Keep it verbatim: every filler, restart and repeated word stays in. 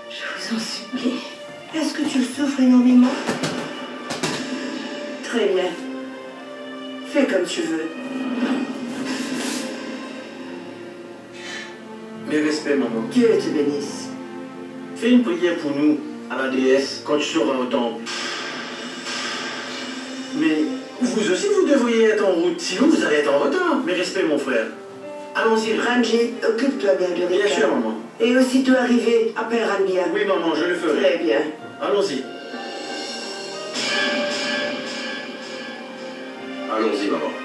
Je vous en supplie. Est-ce que tu souffres énormément? Très bien. Fais comme tu veux. Mes respects, maman. Dieu te bénisse. Fais une prière pour nous, à la déesse, quand tu seras au temple. Mais vous aussi, vous devriez être en route, sinon vous allez être en retard. Mes respects, mon frère. Allons-y. Ranjit, occupe-toi bien de Rika. Bien sûr, maman. Et aussitôt arrivé, appelle Rania. Oui, maman, je le ferai. Très bien. Allons-y. Allons-y, maman.